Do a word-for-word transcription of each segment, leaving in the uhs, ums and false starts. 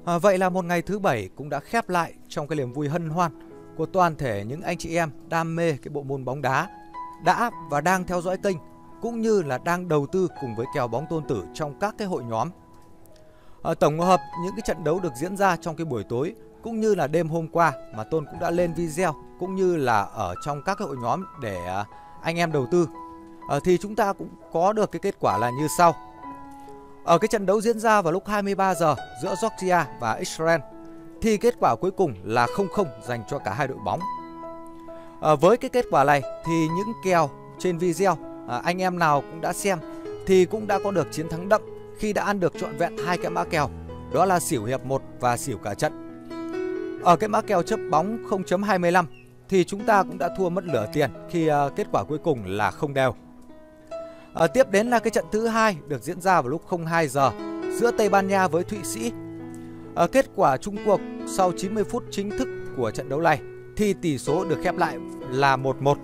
À, vậy là một ngày thứ bảy cũng đã khép lại trong cái niềm vui hân hoan của toàn thể những anh chị em đam mê cái bộ môn bóng đá đã và đang theo dõi kênh, cũng như là đang đầu tư cùng với kèo bóng tôn tử trong các cái hội nhóm. À, tổng hợp những cái trận đấu được diễn ra trong cái buổi tối cũng như là đêm hôm qua mà Tôn cũng đã lên video cũng như là ở trong các cái hội nhóm để à, anh em đầu tư, à, thì chúng ta cũng có được cái kết quả là như sau. Ở cái trận đấu diễn ra vào lúc hai mươi ba giờ giữa Georgia và Israel thì kết quả cuối cùng là không không dành cho cả hai đội bóng. À, với cái kết quả này thì những kèo trên video à, anh em nào cũng đã xem thì cũng đã có được chiến thắng đậm khi đã ăn được trọn vẹn hai cái mã kèo, đó là xỉu hiệp một và xỉu cả trận. Ở cái mã kèo chấp bóng không chấm hai mươi lăm thì chúng ta cũng đã thua mất nửa tiền khi uh, kết quả cuối cùng là không đều. À, tiếp đến là cái trận thứ hai được diễn ra vào lúc không hai giờ giữa Tây Ban Nha với Thụy Sĩ. À, kết quả chung cuộc sau chín mươi phút chính thức của trận đấu này thì tỷ số được khép lại là một một.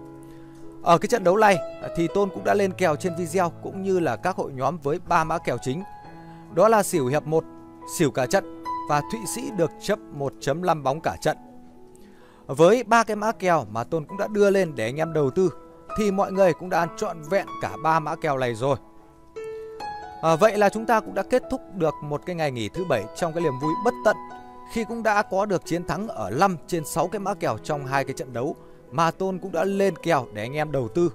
Ở cái trận đấu này thì Tôn cũng đã lên kèo trên video cũng như là các hội nhóm với ba mã kèo chính, đó là xỉu hiệp một, xỉu cả trận và Thụy Sĩ được chấp một chấm năm bóng cả trận. Với ba cái mã kèo mà Tôn cũng đã đưa lên để anh em đầu tư thì mọi người cũng đã ăn trọn vẹn cả ba mã kèo này rồi. À, vậy là chúng ta cũng đã kết thúc được một cái ngày nghỉ thứ bảy trong cái niềm vui bất tận khi cũng đã có được chiến thắng ở năm trên sáu cái mã kèo trong hai cái trận đấu mà Tôn cũng đã lên kèo để anh em đầu tư.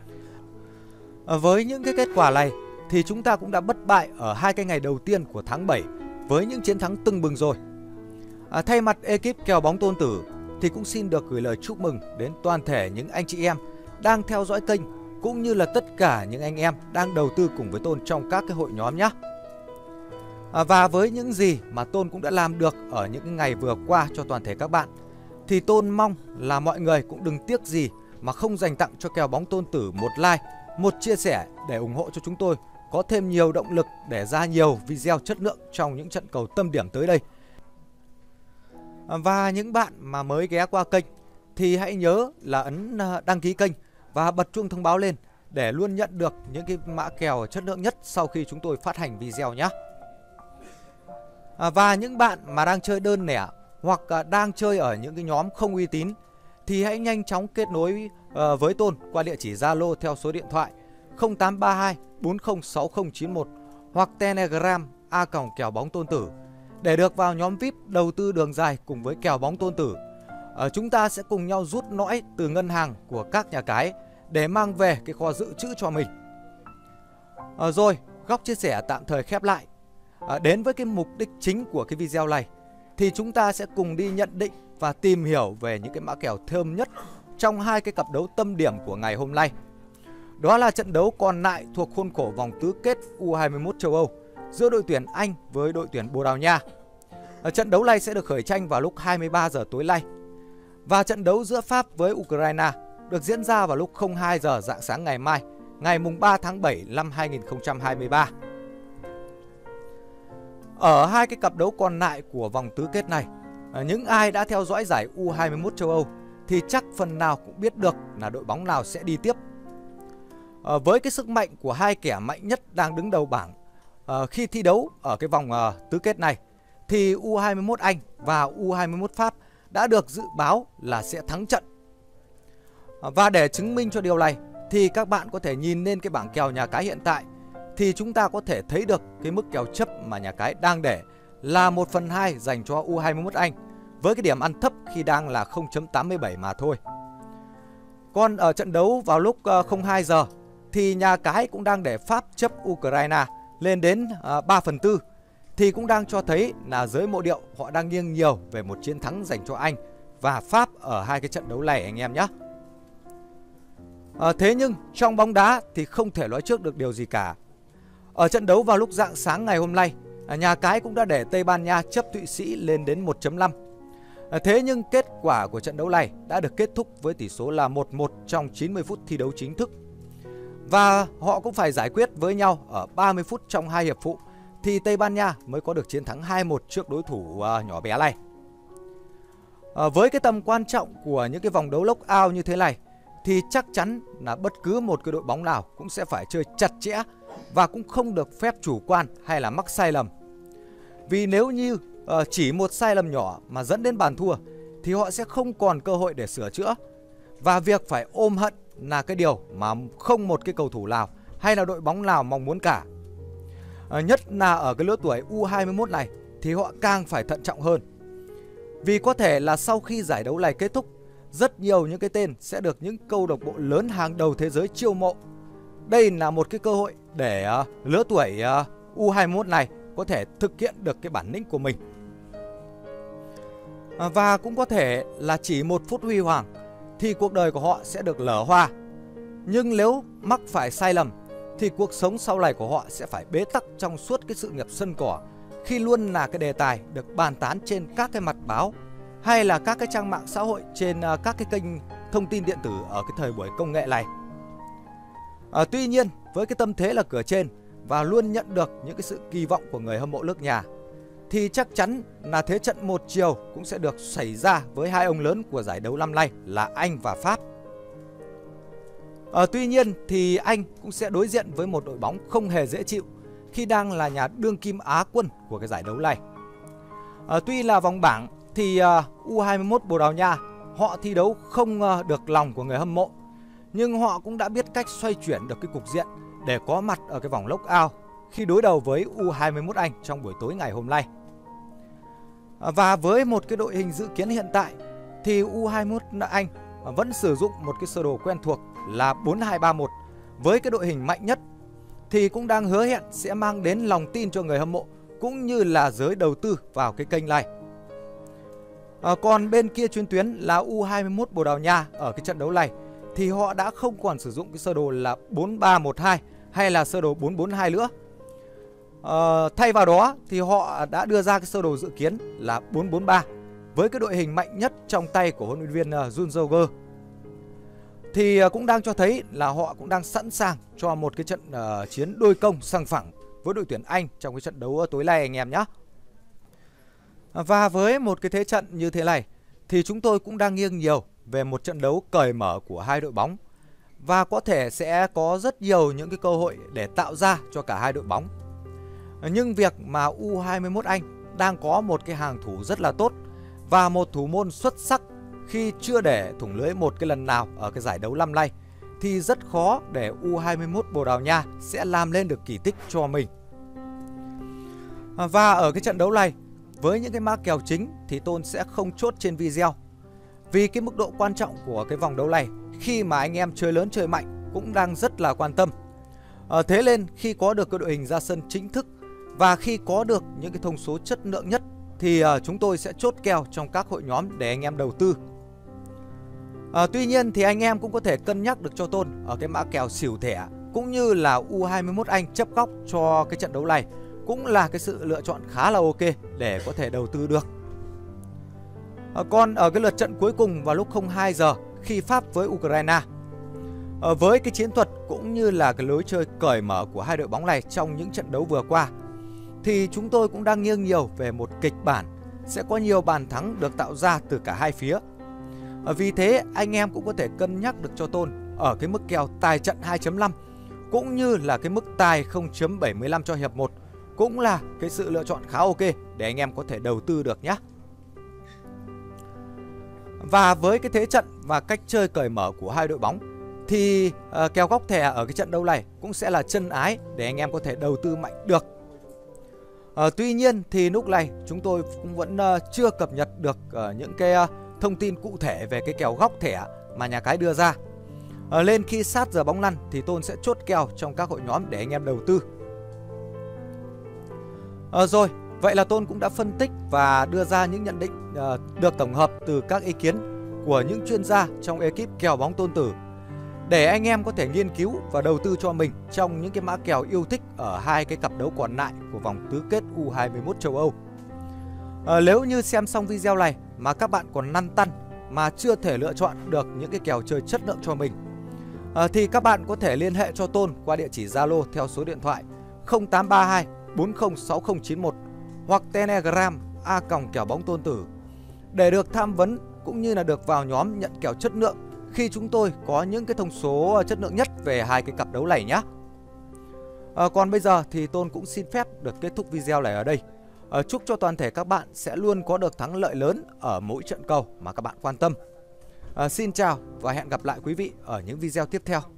À, với những cái kết quả này thì chúng ta cũng đã bất bại ở hai cái ngày đầu tiên của tháng bảy với những chiến thắng tưng bừng rồi. À, thay mặt ekip kèo bóng Tôn tử thì cũng xin được gửi lời chúc mừng đến toàn thể những anh chị em đang theo dõi kênh cũng như là tất cả những anh em đang đầu tư cùng với Tôn trong các cái hội nhóm nhé. À, và với những gì mà Tôn cũng đã làm được ở những ngày vừa qua cho toàn thể các bạn thì Tôn mong là mọi người cũng đừng tiếc gì mà không dành tặng cho kèo bóng Tôn tử một like, một chia sẻ để ủng hộ cho chúng tôi có thêm nhiều động lực để ra nhiều video chất lượng trong những trận cầu tâm điểm tới đây. À, và những bạn mà mới ghé qua kênh thì hãy nhớ là ấn đăng ký kênh và bật chuông thông báo lên để luôn nhận được những cái mã kèo chất lượng nhất sau khi chúng tôi phát hành video nhé. À, và những bạn mà đang chơi đơn lẻ hoặc à, đang chơi ở những cái nhóm không uy tín thì hãy nhanh chóng kết nối à, với Tôn qua địa chỉ Zalo theo số điện thoại không tám ba hai bốn không sáu không chín một hoặc Telegram a còng kèo bóng Tôn tử để được vào nhóm vi ai pi đầu tư đường dài cùng với kèo bóng Tôn tử. À, chúng ta sẽ cùng nhau rút nõi từ ngân hàng của các nhà cái để mang về cái kho dự trữ cho mình. À, rồi, góc chia sẻ tạm thời khép lại. À, đến với cái mục đích chính của cái video này thì chúng ta sẽ cùng đi nhận định và tìm hiểu về những cái mã kèo thơm nhất trong hai cái cặp đấu tâm điểm của ngày hôm nay. Đó là trận đấu còn lại thuộc khuôn khổ vòng tứ kết U hai mươi mốt châu Âu giữa đội tuyển Anh với đội tuyển Bồ Đào Nha. À, trận đấu này sẽ được khởi tranh vào lúc hai mươi ba giờ tối nay. Và trận đấu giữa Pháp với Ukraine được diễn ra vào lúc không hai giờ rạng sáng ngày mai, ngày mùng ba tháng bảy năm hai nghìn không trăm hai mươi ba. Ở hai cái cặp đấu còn lại của vòng tứ kết này, những ai đã theo dõi giải U hai mươi mốt châu Âu thì chắc phần nào cũng biết được là đội bóng nào sẽ đi tiếp. À, với cái sức mạnh của hai kẻ mạnh nhất đang đứng đầu bảng à, khi thi đấu ở cái vòng à, tứ kết này thì U hai mươi mốt Anh và U hai mươi mốt Pháp đã được dự báo là sẽ thắng trận. À, và để chứng minh cho điều này thì các bạn có thể nhìn lên cái bảng kèo nhà cái hiện tại thì chúng ta có thể thấy được cái mức kèo chấp mà nhà cái đang để là một phần hai dành cho U hai mươi mốt Anh với cái điểm ăn thấp khi đang là không chấm tám mươi bảy mà thôi. Còn ở trận đấu vào lúc không hai giờ thì nhà cái cũng đang để Pháp chấp Ukraine lên đến ba phần tư thì cũng đang cho thấy là giới mộ điệu họ đang nghiêng nhiều về một chiến thắng dành cho Anh và Pháp ở hai cái trận đấu này anh em nhé. À, thế nhưng trong bóng đá thì không thể nói trước được điều gì cả. Ở trận đấu vào lúc rạng sáng ngày hôm nay, nhà cái cũng đã để Tây Ban Nha chấp Thụy Sĩ lên đến một chấm năm. À, thế nhưng kết quả của trận đấu này đã được kết thúc với tỷ số là một một trong chín mươi phút thi đấu chính thức. Và họ cũng phải giải quyết với nhau ở ba mươi phút trong hai hiệp phụ thì Tây Ban Nha mới có được chiến thắng hai một trước đối thủ uh, nhỏ bé này. À, với cái tầm quan trọng của những cái vòng đấu knock-out như thế này thì chắc chắn là bất cứ một cái đội bóng nào cũng sẽ phải chơi chặt chẽ và cũng không được phép chủ quan hay là mắc sai lầm. Vì nếu như uh, chỉ một sai lầm nhỏ mà dẫn đến bàn thua thì họ sẽ không còn cơ hội để sửa chữa. Và việc phải ôm hận là cái điều mà không một cái cầu thủ nào hay là đội bóng nào mong muốn cả. uh, Nhất là ở cái lứa tuổi U hai mươi mốt này thì họ càng phải thận trọng hơn. Vì có thể là sau khi giải đấu này kết thúc, rất nhiều những cái tên sẽ được những câu lạc bộ lớn hàng đầu thế giới chiêu mộ. Đây là một cái cơ hội để uh, lứa tuổi uh, U hai mươi mốt này có thể thực hiện được cái bản lĩnh của mình. uh, Và cũng có thể là chỉ một phút huy hoàng thì cuộc đời của họ sẽ được lở hoa. Nhưng nếu mắc phải sai lầm thì cuộc sống sau này của họ sẽ phải bế tắc trong suốt cái sự nghiệp sân cỏ, khi luôn là cái đề tài được bàn tán trên các cái mặt báo hay là các cái trang mạng xã hội, trên uh, các cái kênh thông tin điện tử ở cái thời buổi công nghệ này. À, tuy nhiên với cái tâm thế là cửa trên và luôn nhận được những cái sự kỳ vọng của người hâm mộ nước nhà thì chắc chắn là thế trận một chiều cũng sẽ được xảy ra với hai ông lớn của giải đấu năm nay là Anh và Pháp. À, tuy nhiên thì Anh cũng sẽ đối diện với một đội bóng không hề dễ chịu khi đang là nhà đương kim Á quân của cái giải đấu này. À, tuy là vòng bảng thì uh, U hai mươi mốt Bồ Đào Nha họ thi đấu không uh, được lòng của người hâm mộ, nhưng họ cũng đã biết cách xoay chuyển được cái cục diện để có mặt ở cái vòng knock-out khi đối đầu với U hai mươi mốt Anh trong buổi tối ngày hôm nay. À, và với một cái đội hình dự kiến hiện tại thì U hai mươi mốt Anh vẫn sử dụng một cái sơ đồ quen thuộc là bốn hai ba một với cái đội hình mạnh nhất, thì cũng đang hứa hẹn sẽ mang đến lòng tin cho người hâm mộ cũng như là giới đầu tư vào cái kênh này. À, còn bên kia chuyến tuyến là U hai mươi mốt Bồ Đào Nha ở cái trận đấu này thì họ đã không còn sử dụng cái sơ đồ là bốn ba một hai hay là sơ đồ bốn bốn hai nữa. À, thay vào đó thì họ đã đưa ra cái sơ đồ dự kiến là bốn bốn ba với cái đội hình mạnh nhất trong tay của huấn luyện viên Jun Joger. Thì cũng đang cho thấy là họ cũng đang sẵn sàng cho một cái trận uh, chiến đôi công sòng phẳng với đội tuyển Anh trong cái trận đấu tối nay anh em nhé. Và với một cái thế trận như thế này thì chúng tôi cũng đang nghiêng nhiều về một trận đấu cởi mở của hai đội bóng, và có thể sẽ có rất nhiều những cái cơ hội để tạo ra cho cả hai đội bóng. Nhưng việc mà U hai mươi mốt Anh đang có một cái hàng thủ rất là tốt và một thủ môn xuất sắc khi chưa để thủng lưới một cái lần nào ở cái giải đấu năm nay thì rất khó để U hai mươi mốt Bồ Đào Nha sẽ làm lên được kỳ tích cho mình. Và ở cái trận đấu này, với những cái mã kèo chính thì Tôn sẽ không chốt trên video, vì cái mức độ quan trọng của cái vòng đấu này khi mà anh em chơi lớn chơi mạnh cũng đang rất là quan tâm. à, Thế nên khi có được cái đội hình ra sân chính thức và khi có được những cái thông số chất lượng nhất thì uh, chúng tôi sẽ chốt kèo trong các hội nhóm để anh em đầu tư. à, Tuy nhiên thì anh em cũng có thể cân nhắc được cho Tôn ở cái mã kèo xỉu thẻ cũng như là U hai mươi mốt Anh chấp góc cho cái trận đấu này cũng là cái sự lựa chọn khá là ok để có thể đầu tư được. à, Còn ở cái lượt trận cuối cùng vào lúc không hai giờ khi Pháp với Ukraine, à, với cái chiến thuật cũng như là cái lối chơi cởi mở của hai đội bóng này trong những trận đấu vừa qua, thì chúng tôi cũng đang nghiêng nhiều về một kịch bản sẽ có nhiều bàn thắng được tạo ra từ cả hai phía. à, Vì thế anh em cũng có thể cân nhắc được cho Tôn ở cái mức kèo tài trận hai chấm năm cũng như là cái mức tài không chấm bảy mươi lăm cho hiệp một cũng là cái sự lựa chọn khá ok để anh em có thể đầu tư được nhé. Và với cái thế trận và cách chơi cởi mở của hai đội bóng thì uh, kèo góc thẻ ở cái trận đấu này cũng sẽ là chân ái để anh em có thể đầu tư mạnh được. uh, Tuy nhiên thì lúc này chúng tôi cũng vẫn uh, chưa cập nhật được uh, những cái uh, thông tin cụ thể về cái kèo góc thẻ mà nhà cái đưa ra. uh, Lên khi sát giờ bóng lăn thì Tôn sẽ chốt kèo trong các hội nhóm để anh em đầu tư. uh, Rồi, vậy là Tôn cũng đã phân tích và đưa ra những nhận định uh, được tổng hợp từ các ý kiến của những chuyên gia trong ekip kèo bóng Tôn Tử, để anh em có thể nghiên cứu và đầu tư cho mình trong những cái mã kèo yêu thích ở hai cái cặp đấu còn lại của vòng tứ kết U hai mươi mốt châu Âu. à, Nếu như xem xong video này mà các bạn còn lăn tăn mà chưa thể lựa chọn được những cái kèo chơi chất lượng cho mình, à, thì các bạn có thể liên hệ cho Tôn qua địa chỉ Zalo theo số điện thoại không tám ba hai bốn không sáu không chín một hoặc Telegram a còng kèo bóng Tôn Tử để được tham vấn cũng như là được vào nhóm nhận kèo chất lượng khi chúng tôi có những cái thông số chất lượng nhất về hai cái cặp đấu này nhé. à, Còn bây giờ thì Tôn cũng xin phép được kết thúc video này ở đây. À, chúc cho toàn thể các bạn sẽ luôn có được thắng lợi lớn ở mỗi trận cầu mà các bạn quan tâm. À, xin chào và hẹn gặp lại quý vị ở những video tiếp theo.